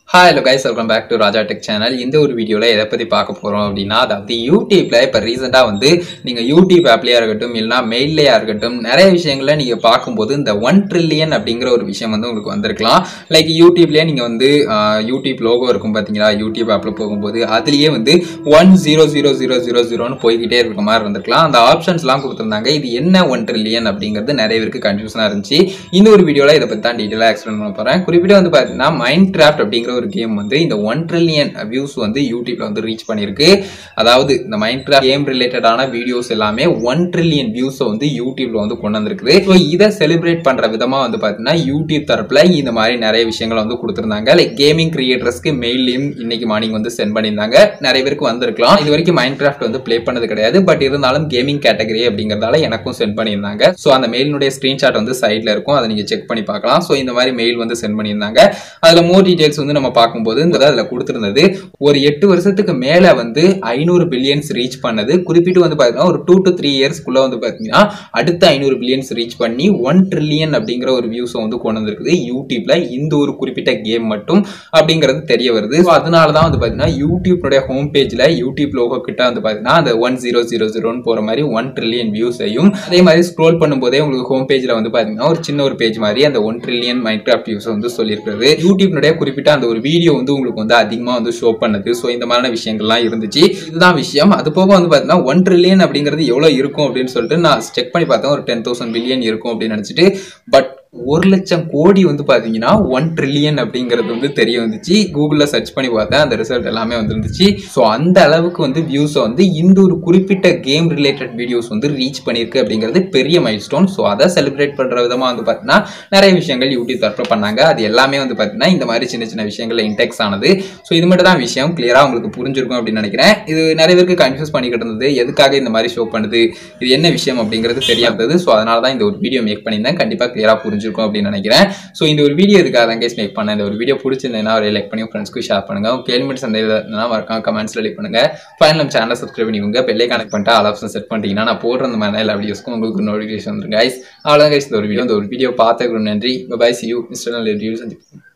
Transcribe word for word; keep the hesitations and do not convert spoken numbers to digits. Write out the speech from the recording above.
Hi hello guys, welcome back to Raja Tech Channel. இந்த ஒரு வீடியோல எதை பத்தி பார்க்க போறோம் அப்படின்னா, அதாவது யூடியூப்ல இப்ப ரீசெண்டா வந்து நீங்க யூடியூப் ஆப்லயா இருக்கட்டும் இல்லனா மெயில்லயா இருக்கட்டும் நிறைய விஷயங்களை நீங்க பார்க்கும்போது இந்த ஒன் ட்ரில்லியன் அப்படிங்கிற ஒரு விஷயம் வந்து உங்களுக்கு வந்திருக்கலாம். லைக் யூடியூப்லயே நீங்க வந்து யூடியூப் லோகோ இருக்கும் பாத்தீங்களா, யூடியூப் ஆப்ல போகும்போது அதுலயே வந்து one zero zero zero zero ஜீரோன்னு போய்கிட்டே இருக்க மாதிரி இருந்திருக்கலாம். அந்த ஆப்ஷன்ஸ் எல்லாம் கொடுத்திருந்தாங்க. இது என்ன ஒன் ட்ரில்லியன் அப்படிங்கிறது நிறைய பேருக்கு கன்ஃபியூஷனா இருந்துச்சு. இந்த ஒரு வீடியோல இதை பத்தி தான் டீடைலா எக்ஸ்பிளைன் பண்ண போறேன். குறிப்பிட்டு வந்து பாத்தீங்கன்னா மைண்ட் கிராஃப்ட் அப்படிங்கிற ஒரு கேம் வந்து இந்த ஒன் ட்ரில்லியன் வியூஸ் வந்து யூடியூப்ல வந்து ரீச் பண்ணிருக்கு. அதாவது இந்த மைண்ட் கிராஃப்ட் கேம் ரிலேட்டடான வீடியோஸ் எல்லாமே ஒன் ட்ரில்லியன் வியூஸ் வந்து யூடியூப்ல வந்து கொண்டு வந்திருக்குது. ஸோ இதை செலிப்ரேட் பண்ற விதமா வந்து பாத்தீங்கன்னா யூடியூப் தரப்புல இந்த மாதிரி நிறைய விஷயங்களை வந்து கொடுத்திருந்தாங்க. லைக் கேமிங் கிரியேட்டர்ஸ்க்கு மெயிலையும் இன்னைக்கு மார்னிங் வந்து சென்ட் பண்ணியிருந்தாங்க. நிறைய பேருக்கு வந்திருக்கலாம். இது வரைக்கும் மைண்ட் கிராஃப்ட் வந்து பிளே பண்ணது கிடையாது. பட் இருந்தாலும் கேமிங் கேட்டகரி அப்படிங்கறதால எனக்கும் சென்ட் பண்ணியிருந்தாங்க. ஸோ அந்த மெயிலுடைய ஸ்கிரீன்ஷாட் வந்து சைட்ல இருக்கும். அதை நீங்க செக் பண்ணி பார்க்கலாம். ஸோ இந்த மாதிரி மெயில் வந்து சென்ட் பண்ணியிருந்தாங்க. அதுல மோர் டீடைல்ஸ் வந்து நம்ம பார்க்கும்போது அதுல கொடுத்திருந்தது ஒரு எட்டு வருஷத்துக்கு மேல வந்து ஐநூறு பில்லியன்ஸ் ரீச் பண்ணது. குறிப்பிட்டு வந்து பாத்தீங்கன்னா ஒரு டூ டு த்ரீ இயர்ஸ்க்குள்ள வந்து பாத்தீங்கன்னா அடுத்த ஐநூறு பில்லியன்ஸ் ரீச் பண்ணி ஒன் ட்ரில்லியன் அப்படிங்கிற ஒரு வியூஸ் வந்து கொண்டு வந்திருக்குது யூடியூப்ல. இந்த ஒரு குறிப்பிட்ட கேம் மட்டும் அப்படிங்கிறது தெரிய வருது. அதனாலதான் வந்து பாத்தீங்கன்னா யூடியூப்னுடைய ஹோம் பேஜ்ல யூடியூப் லோகோ கிட்ட வந்து பாத்தீங்கன்னா அந்த ஒன் ஜீரோ ஜீரோ ஜீரோன்னு போற மாதிரி ஒன் ட்ரில்லியன் வியூஸையும் அதே மாதிரி ஸ்க்ரோல் பண்ணும்போதே உங்களுக்கு ஹோம் பேஜ்ல வந்து பாத்தீங்கன்னா ஒரு சின்ன ஒரு பேஜ் மாதிரி அந்த ஒன் ட்ரில்லியன் மைன்கிராஃப்ட் வியூஸ் வந்து சொல்லியிருக்கிறது. யூடியூப்னுடைய குறிப்பிட்ட அந்த ஒரு வீடியோ வந்து உங்களுக்கு வந்து அதிகமா வந்து ஷோ பண்ணது. சோ இந்த மாதிரியான விஷயங்கள்லாம் இருந்துச்சு. இதுதான் விஷயம். அது போக வந்து பாத்தீங்கன்னா ஒன் ட்ரில்லியன் அப்படிங்கிறது எவ்வளவு இருக்கும் அப்படின்னு சொல்லிட்டு நான் செக் பண்ணி பார்த்தேன். ஒரு டென் தௌசண்ட் பில்லியன் இருக்கும் அப்படின்னு நினைச்சிட்டு பட் ஒரு லட்சம் கோடி வந்து பாத்தீங்கன்னா ஒன் ட்ரில்லியன் அப்படிங்கிறது வந்து தெரிய வந்துச்சு. கூகுள்ல சர்ச் பண்ணி பார்த்தேன். அந்த ரிசல்ட் எல்லாமே வந்துருந்துச்சு. ஸோ அந்த அளவுக்கு வந்து வியூஸ் வந்து இந்த ஒரு குறிப்பிட்ட கேம் ரிலேட்டட் வீடியோஸ் வந்து ரீச் பண்ணிருக்கு அப்படிங்கிறது பெரிய மைல் ஸ்டோன். ஸோ அதை செலிப்ரேட் பண்ற விதமா வந்து பாத்தீங்கன்னா நிறைய விஷயங்கள் யூடியூப் தரப்புல பண்ணாங்க. அது எல்லாமே வந்து பாத்தீங்கன்னா இந்த மாதிரி சின்ன சின்ன விஷயங்கள்ல இன்டெக்ஸ் ஆனது. ஸோ இது மட்டும் தான் விஷயம். கிளியரா உங்களுக்கு புரிஞ்சிருக்கும் அப்படின்னு நினைக்கிறேன். இது நிறைய பேருக்கு கன்ஃபியூஸ் பண்ணிக்கிட்டு இருந்தது. எதுக்காக இந்த மாதிரி ஷோ பண்ணுது, இது என்ன விஷயம் அப்படிங்கிறது தெரியாதது. ஸோ அதனால தான் இந்த ஒரு வீடியோ மேக் பண்ணியிருந்தேன். கண்டிப்பா கிளியரா புரிஞ்சிருக்கும் அப்படின்னு நினைக்கிறேன். சோ இந்த ஒரு வீடியோ இதுக்காக தான் கைஸ் மேக் பண்ணேன். இந்த ஒரு வீடியோ பிடிச்சிருந்தா ஒரு லைக் பண்ணி ஃப்ரெண்ட்ஸ்க்கு ஷேர் பண்ணுங்க. உங்க கேள்வி சந்தேகம்னா மறக்காம கமெண்ட்ஸ்ல லீவ் பண்ணுங்க. ஃபைனல் நம்ம சேனலை சப்ஸ்கிரைப் பண்ணிக்கோங்க. பெல் ஐகான் கனெக்ட் பண்ணிட்டு ஆல் ஆப்ஷன் செட் பண்ணிட்டீங்கன்னா நான் போடுற அந்த மாதிரி எல்லா வீடியோஸ்க்கும் உங்களுக்கு நோட்டிஃபிகேஷன் வந்துரும் கைஸ். அவ்வளவுதான் கைஸ் இந்த ஒரு வீடியோ. இந்த ஒரு வீடியோ பார்த்ததுக்கு நன்றி. Bye bye. see you. Instagram reviews.